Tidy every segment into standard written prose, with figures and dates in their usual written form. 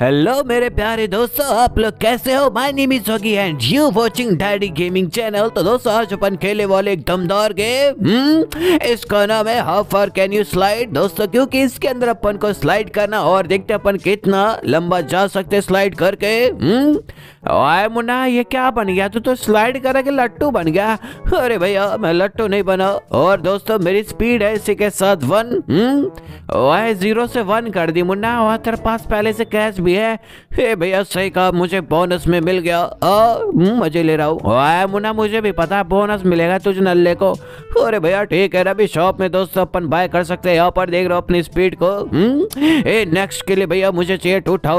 Hello मेरे प्यारे दोस्तों, आप लोग कैसे हो। माय नेम इज होगी and you watching daddy gaming channel. तो दोस्तों आज अपन खेलने वाले एक दमदार गेम इसका नाम है how far can you slide. दोस्तों क्योंकि इसके अंदर अपन को स्लाइड करना और देखते अपन कितना लंबा जा सकते स्लाइड करके। ओए मुन्ना ये क्या बन गया, तू तो स्लाइड करके लट्टू बन गया। अरे भैया मैं लट्टू नहीं बना। और दोस्तों मेरी स्पीड है इसी के साथ 1। ओए 0 से 1 कर दी मुन्ना, और तेरे पास पहले से कैश भी है। हे भैया सही कहा, मुझे बोनस में मिल गया। मजे ले रहा हूँ। ओए मुन्ना मुझे भी पता है बोनस मिलेगा तुझे नल्ले को। अरे भैया ठीक है, अभी शॉप में दोस्तों अपन बाय कर सकते हैं। यहाँ पर देख रहे हो अपनी स्पीड को। नेक्स्ट के लिए भैया मुझे चाहिए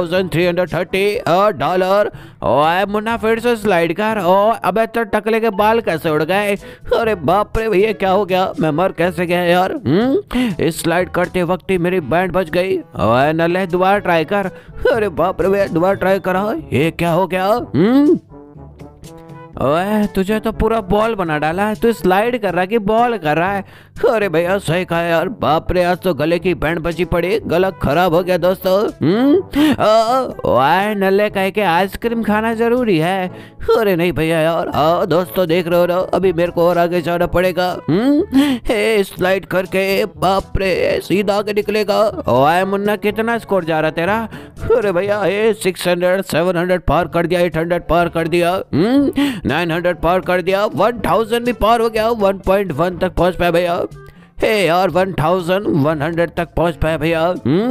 $2330 ओए मुन्ना फिर से स्लाइड कर। अबे तो टकले के बाल कैसे उड़ गए। अरे बाप रे भैया क्या हो गया, मैं मर कैसे गया यार। इस स्लाइड करते वक्त ही मेरी बैंड बच गई। ओए नल्ले दोबारा ट्राई कर। अरे बाप रे भैया दोबारा ट्राई करा, ये क्या हो गया। ओए तुझे तो पूरा बॉल बना डाला है, तू स्लाइड कर रहा है कि बॉल कर रहा है। अरे भैया सही कहा यार, बाप रे आज तो गले की बैंड बची पड़ी, गला खराब हो गया दोस्तों। ओए नल्ले कह के आइसक्रीम खाना जरूरी है। अरे नहीं भैया यार, दोस्तों देख रहे हो अभी मेरे को और आगे जाना पड़ेगा। स्लाइड करके बाप रे सीधा आगे निकलेगा। ओए मुन्ना कितना स्कोर जा रहा तेरा। अरे भैया 600 700 पार कर दिया, 800 पार कर दिया, 900 पार कर दिया, 1000 भी पार हो गया, 1.1 तक पहुंच पाया भैया। हे यार 1100 तक पहुंच पाया भैया।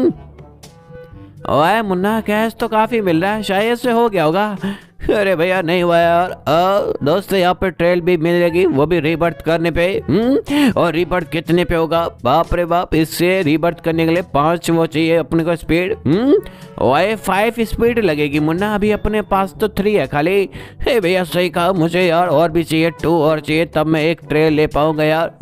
ओए मुन्ना कैश तो काफी मिल रहा है, शायद से हो गया होगा। अरे भैया नहीं हुआ यार। दोस्तों यहाँ पे ट्रेल भी मिलेगी, वो भी रीबर्थ करने पे। और रीबर्थ कितने पे होगा, बाप रे बाप। इससे रीबर्थ करने के लिए 5 वो चाहिए अपने को स्पीड। ओए 5 स्पीड लगेगी मुन्ना, अभी अपने पास तो 3 है खाली। हे भैया सही कहा, मुझे यार और भी चाहिए, 2 और चाहिए तब मैं एक ट्रेल ले पाऊंगा यार।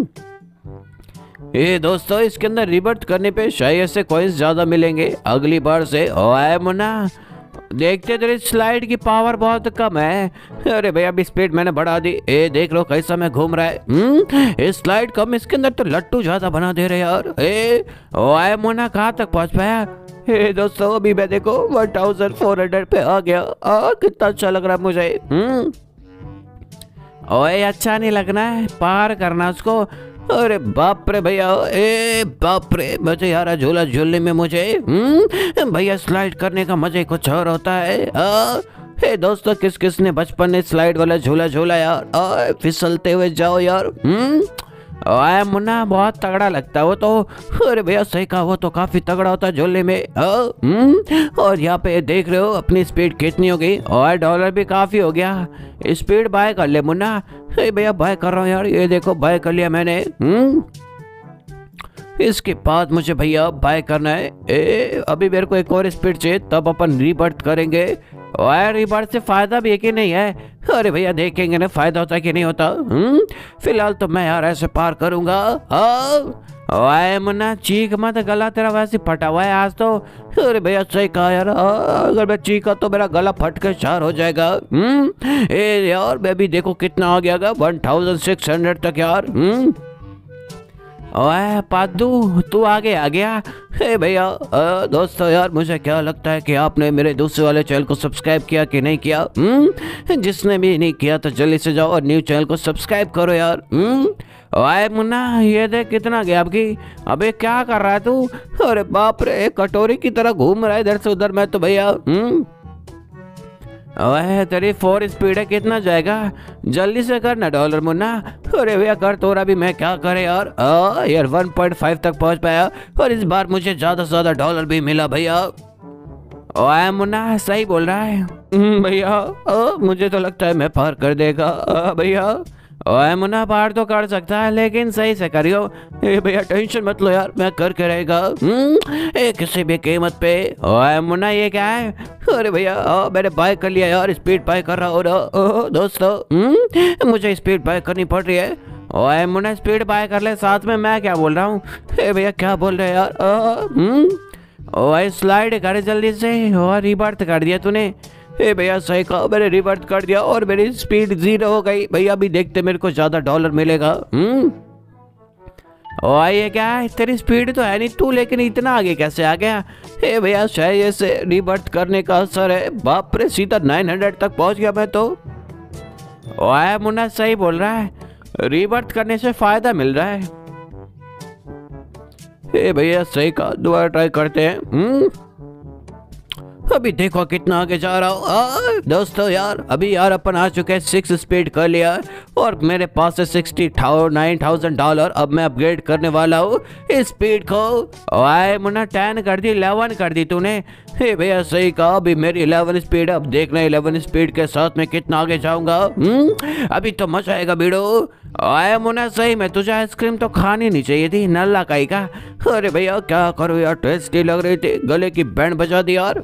ये दोस्तों इसके अंदर रीबर्थ करने पे शायद से कॉइंस ज्यादा मिलेंगे अगली बार से। ओए मुन्ना देखते तेरी स्लाइड की पावर बहुत कम है। अरे भैया अभी स्पीड मैंने बढ़ा दी। देख लो कैसा मैं घूम रहा है। स्लाइड कम, इसके अंदर तो लट्टू ज्यादा बना दे रहे यार। ओए मुन्ना कहाँ तक पहुंच पाया। दोस्तों अभी मैं देखो 1400 पे आ गया। कितना अच्छा लग रहा है मुझे। ओए अच्छा नहीं लगना है, पार करना उसको। अरे बाप रे भैया, बाप रे मुझे यार झूला झूलने में मुझे भैया स्लाइड करने का मजा कुछ और होता है। दोस्तों किस किस ने बचपन में स्लाइड वाला झूला झूला यार। फिसलते हुए जाओ यार। ओए मुन्ना बहुत तगड़ा लगता है वो तो। अरे भैया सही कहा, वो तो काफी तगड़ा होता है झूलने में। और यहाँ पे देख रहे हो अपनी स्पीड कितनी हो गई, और डॉलर भी काफी हो गया। स्पीड बाय कर ले मुन्ना। भैया बाय कर रहा हूँ यार, ये देखो बाय कर लिया मैंने। इसके बाद मुझे भैया बाय करना है। अभी मेरे को एक और स्पीड चाहिए, तब अपन रीबर्थ करेंगे। और रीबर्थ से फायदा भी है कि नहीं है। अरे भैया देखेंगे ना फायदा होता है कि नहीं होता। फिलहाल तो मैं यार ऐसे पार करूंगा। ओए मुन्ना चीख मत, गला तेरा वैसे फटा हुआ है आज तो। अरे भैया सही कहा यार, अगर मैं चीखा तो मेरा गला फट के चार हो जाएगा। यार मैं भी देखो कितना आ गया 1600 तक यार। ओए पादू तू आगे आ गया। हे भैया दोस्तों यार मुझे क्या लगता है कि आपने मेरे दूसरे वाले चैनल को सब्सक्राइब किया कि नहीं किया। जिसने भी नहीं किया तो जल्दी से जाओ और न्यू चैनल को सब्सक्राइब करो यार। ओए मुन्ना ये देख कितना गया आपकी। अबे क्या कर रहा है तू। अरे बाप रे कटोरी की तरह घूम रहा है इधर से उधर। मैं तो भैया ओए तेरी 4 स्पीड है, कितना जाएगा जल्दी से करना डॉलर मुन्ना। अरे भैया कर तो रहा, भी मैं क्या करे यार। यार 1.5 तक पहुंच पाया, और इस बार मुझे ज्यादा से ज्यादा डॉलर भी मिला भैया। ओए मुन्ना सही बोल रहा है भैया। मुझे तो लगता है मैं पार कर देगा भैया। ओए मुन्ना पार तो कर सकता है, लेकिन सही से करियो। भैया टेंशन मत लो यार, मैं करके रहेगा किसी भी कीमत पे। ओए मुन्ना ये क्या है। अरे भैया मैंने बाय कर लिया यार, स्पीड बाय कर रहा हो दोस्तों। मुझे स्पीड बाय करनी पड़ रही है। ओए मुन्ना स्पीड बाय कर ले, साथ में मैं क्या बोल रहा हूँ। भैया क्या बोल रहे यार। ओए स्लाइड कर जल्दी से, और रीबर्थ कर दिया तूने। भैया सही कहा, मैंने रिवर्स कर दिया और मेरी स्पीड 0 हो गई। भैया अभी देखते मेरे को ज्यादा डॉलर मिलेगा। ओ ये क्या है, तेरी स्पीड तो है नहीं तू, लेकिन इतना आगे कैसे आ गया? हे भैया शायद से रीबर्थ करने का असर है। बाप रे, सीधा 900 तक पहुंच गया मैं तो। ओए मुन्ना सही बोल रहा है, रीबर्थ करने से फायदा मिल रहा है। हे भैया सही कहा, दोबारा ट्राई करते हैं। अभी देखो कितना आगे जा रहा हूँ दोस्तों यार। अभी यार अपन आ चुके हैं 6 स्पीड कर लिया और मेरे पास है $69,000। अब मैं अपग्रेड करने वाला हूँ इस स्पीड को। आए मुन्ना 10 कर दी, 11 कर दी तूने। हे भैया सही कहा, अभी मेरी 11 स्पीड है। अब देखना 11 स्पीड के साथ मैं कितना आगे जाऊंगा। अभी तो मजा आएगा वीडियो। आए मुन्ना सही में तुझे आइसक्रीम तो खानी नहीं चाहिए थी, नल्ला काई का। अरे भैया क्या करूँ यार, टेस्टी लग रही थी, गले की बैंड बजा दी यार।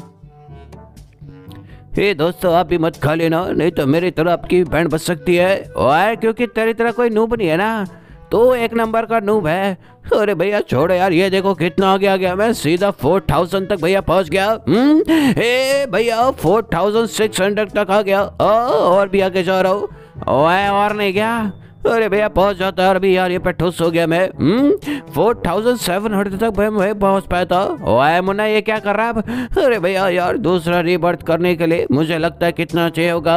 हे दोस्तों आप भी मत खा लेना, नहीं तो मेरी तरह आपकी बैंड बज सकती है। ओए क्योंकि तेरी तरह कोई नूब नहीं है ना, तो एक नंबर का नूब है। अरे भैया छोड़ो यार, ये देखो कितना आगे आ गया मैं, सीधा 4000 तक भैया पहुंच गया। हे भैया 4600 तक आ गया। और भी आगे जा रहा हूँ। ओए और नहीं गया, अरे भैया पहुंच जाता है। अभी यार ये पे ठुस हो गया मैं। 4700 तक मैं पहुंच पाया था। ओए मुन्ना ये क्या कर रहा है? अरे भैया यार दूसरा रीबर्थ करने के लिए मुझे लगता है कितना चाहिए होगा।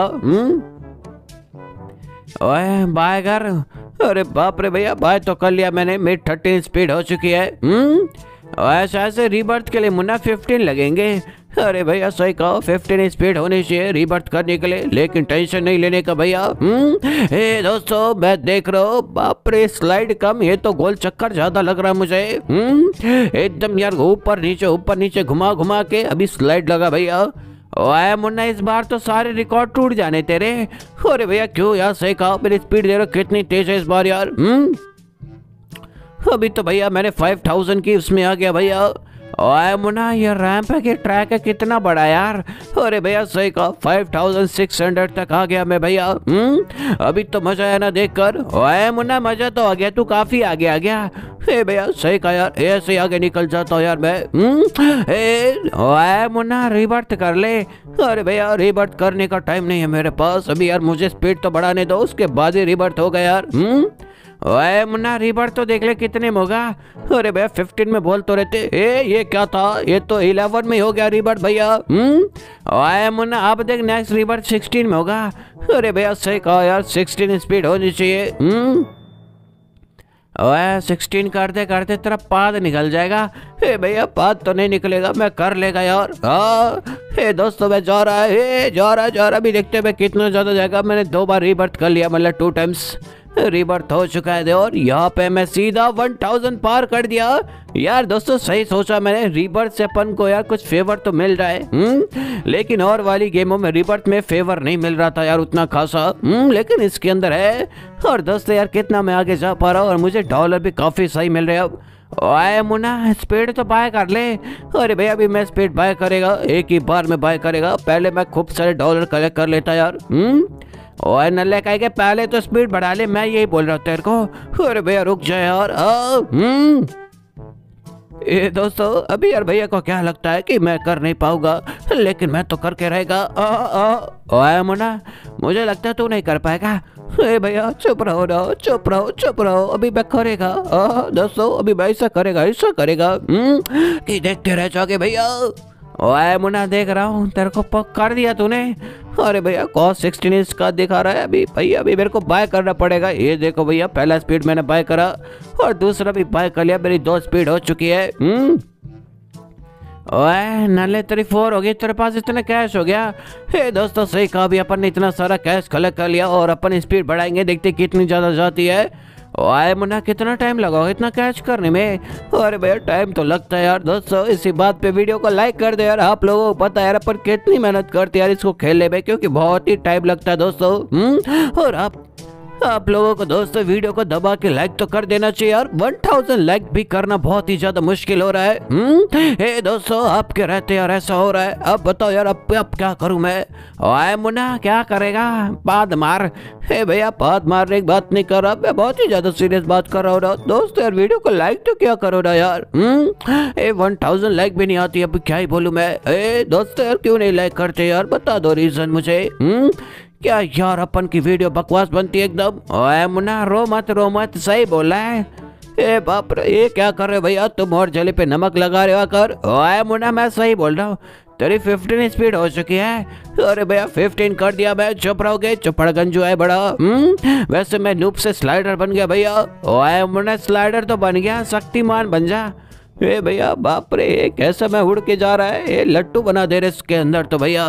ओए बाय कर। अरे बाप रे भैया बाय तो कर लिया मैंने, मेरी 13 स्पीड हो चुकी है। ऐसा ऐसे रीबर्थ के लिए मुन्ना 15 लगेंगे। अरे भैया सही कहो, 15 स्पीड होनी चाहिए रीबर्थ करने के लिए, लेकिन टेंशन नहीं लेने का भैया। हे दोस्तों मैं देख रहा हूँ, बाप रे स्लाइड कम, ये तो गोल चक्कर ज्यादा लग रहा है मुझे। एकदम यार ऊपर नीचे घुमा घुमा के अभी स्लाइड लगा भैया। ओए मुन्ना इस बार तो सारे रिकॉर्ड टूट जाने तेरे। अरे भैया क्यों यार, सही कहा मेरी स्पीड दे रहा कितनी तेज है इस बार यार। अभी तो भैया मैंने 5000 की उसमें आ गया भैया। ओए मुन्ना ये रैंप है कि ट्रैक है, कितना बड़ा यार। अरे भैया सही कहा, 5600 तक आ गया मैं भैया। अभी तो मजा आया ना देखकर। ओए मुन्ना मजा तो आ गया, तू काफी आगे आ गया। हे भैया सही कहा यार, ऐसे आगे निकल जाता हूँ यार मैं। ओए मुन्ना रीबर्थ कर ले। अरे भैया रीबर्थ करने का टाइम नहीं है मेरे पास अभी यार, मुझे स्पीड तो बढ़ाने दो, उसके बाद ही रीबर्थ होगा यार। ओए मुन्ना रीबर्थ तो देख ले कितने में होगा। अरे भैया 15 में बोल तो रहते। ये क्या था, ये तो 11 में हो गया रीबर्थ भैया। ओए मुन्ना अब देख नेक्स्ट रीबर्थ 16 में होगा। अरे भैया सही कहा यार, 16 स्पीड होनी चाहिए। ओए 16 करते करते तेरा पाद निकल जाएगा। हे भैया पाद तो नहीं निकलेगा, मैं कर लेगा यार। हे दोस्तों मैं जा रहा भी, देखते हैं कितना ज्यादा जाएगा। मैंने 2 बार रीबर्थ कर लिया, मतलब 2 टाइम्स रीबर्थ हो चुका है। और यहाँ पे मैं सीधा 1000 पार कर दिया यार। दोस्तों सही सोचा मैंने, रीबर्थ से अपन को यार कुछ फेवर तो मिल रहा है। लेकिन और वाली गेमों में रीबर्थ में फेवर नहीं मिल रहा था यार उतना खासा। लेकिन इसके अंदर है। और दोस्तों यार कितना मैं आगे जा पा रहा हूँ, और मुझे डॉलर भी काफी सही मिल रहे हैं अब। ओए मुन्ना स्पीड तो बाय कर ले। अरे भैया अभी मैं स्पीड बाय करेगा, एक ही बार में बाय करेगा। पहले मैं खूब सारे डॉलर कलेक्ट कर लेता यार। ओए नल्ले कह के पहले तो स्पीड बढ़ा ले, मैं यही बोल रहा हूँ तेरे को। अरे भैया रुक जाए यार। ये दोस्तों अभी यार भैया को क्या लगता है कि मैं कर नहीं पाऊंगा, लेकिन मैं तो करके रहेगा। ओए मुन्ना मुझे लगता है तू नहीं कर पाएगा। ए भैया चुप रहो ना, चुप रहो, अभी मैं करेगा। दोस्तों अभी मैं ऐसा करेगा कि देखते रह जाओगे भैया। ओए मुन्ना देख रहा हूँ तेरे को पक कर दिया तूने। अरे भैया कॉस 16 का दिखा रहा है अभी भैया, अभी मेरे को बाय करना पड़ेगा। ये देखो भैया पहला स्पीड मैंने बाय करा और दूसरा भी बाय कर लिया, मेरी 2 स्पीड हो चुकी है। ओए नल्ले तेरी 4 हो गई, तेरे पास इतना कैश हो गया। हे दोस्तों सही कहा, भी अपन ने इतना सारा कैश कलेक्ट कर लिया और अपन स्पीड बढ़ाएंगे, देखते कितनी ज्यादा जाती है। ओए मुन्ना कितना टाइम लगा इतना कैच करने में? अरे भैया टाइम तो लगता है यार। दोस्तों इसी बात पे वीडियो को लाइक कर दे यार। आप लोगों को पता है यार अपन कितनी मेहनत करते हैं यार इसको खेलने में, क्योंकि बहुत ही टाइम लगता है दोस्तों। और आप लोगों को दोस्तों वीडियो को दबा के लाइक तो कर देना चाहिए यार। 1000 लाइक भी करना बहुत ही ज्यादा मुश्किल हो रहा है। हे दोस्तों आपके रहते यार ऐसा हो रहा है। अब बताओ यार अब क्या करूं मैं? ओए मुन्ना क्या करेगा? पाद मार। हे भैया पाद मारने की बात नहीं कर रहा, मैं बहुत ही ज्यादा सीरियस बात कर रहा हूँ दोस्तों। यार वीडियो को लाइक तो क्या करो ना यार। 1000 लाइक भी नहीं आती, अब क्या ही बोलूं मैं। दोस्तों यार क्यों नहीं लाइक करते यार, बता दो रीजन मुझे। क्या यार अपन की वीडियो बकवास बनती है एकदम। ओए मुन्ना रो मत सही बोला है। ए बाप रे, ये क्या कर रहे हो भैया तुम, और जले पे नमक लगा रहे हो कर। ओए मुन्ना मैं सही बोल रहा हूँ, तेरी 15 स्पीड हो चुकी है। अरे भैया 15 कर दिया मैं, चुप रहोगे, चुपड़गंजू है बड़ा। वैसे मैं नूब से स्लाइडर बन गया भैया। ओए मुन्ना स्लाइडर तो बन गया, शक्तिमान बन जा। ए भैया बाप रे, कैसा मैं उड़ के जा रहा है, ये लट्टू बना दे रहे इसके अंदर तो भैया।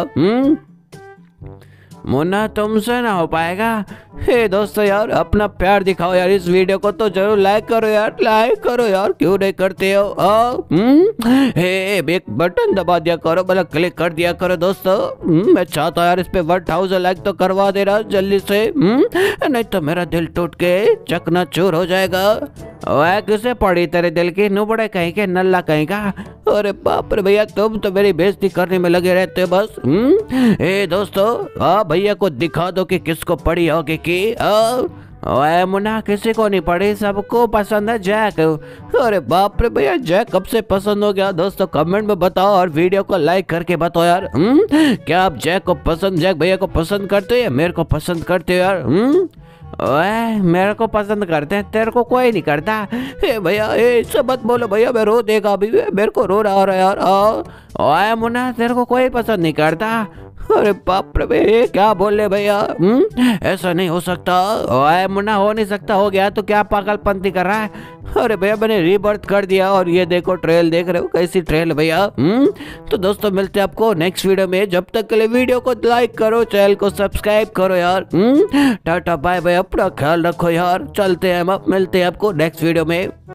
मुन्ना तुमसे ना हो पाएगा। हे दोस्तों यार, अपना प्यार दिखाओ यार, इस वीडियो को तो जरूर लाइक करो यार, लाइक करो यार, क्यों नहीं करते हो। हे एक बटन दबा दिया करो, मतलब क्लिक कर दिया करो दोस्तों। मैं चाहता हूँ यार इस पे 1000 लाइक तो करवा दे रहा जल्दी से, नहीं तो मेरा दिल टूट के चकनाचूर हो जाएगा। वह किसे पड़ी तेरे दिल की, नुबड़े कहीं के, नल्ला कहीं का। अरे बाप रे भैया, तुम तो मेरी बेइज्जती करने में लगे रहते हो बस। ए दोस्तों, भैया को दिखा दो कि किसको पड़ी होगी की। ओए मुन्ना, किसी को नहीं पड़ी, सबको पसंद है जैक। अरे बाप रे भैया, जैक कब से पसंद हो गया दोस्तों, कमेंट में बताओ और वीडियो को लाइक करके बताओ यार। क्या आप जैक भैया को पसंद करते हो या मेरे को पसंद करते हो यार। ओए मेरे को पसंद करते हैं, तेरे को कोई नहीं करता। ए भैया ऐसा मत बोलो भैया, मैं रो देगा अभी, मेरे को रो रहा है यार। ओए मुन्ना, तेरे को कोई पसंद नहीं करता। अरे बाप रे भैया, क्या बोल रहे भैया, ऐसा नहीं हो सकता। ओए मुन्ना, हो नहीं सकता, हो गया तो क्या पागलपंती कर रहा है। अरे भैया मैंने रीबर्थ कर दिया, और ये देखो ट्रेल देख रहे हो, कैसी ट्रेल भैया। तो दोस्तों मिलते हैं आपको नेक्स्ट वीडियो में, जब तक के लिए वीडियो को लाइक करो, चैनल को सब्सक्राइब करो यार। टाटा बाय बाय, अपना ख्याल रखो यार, चलते हैं हम, मिलते हैं आपको नेक्स्ट वीडियो में।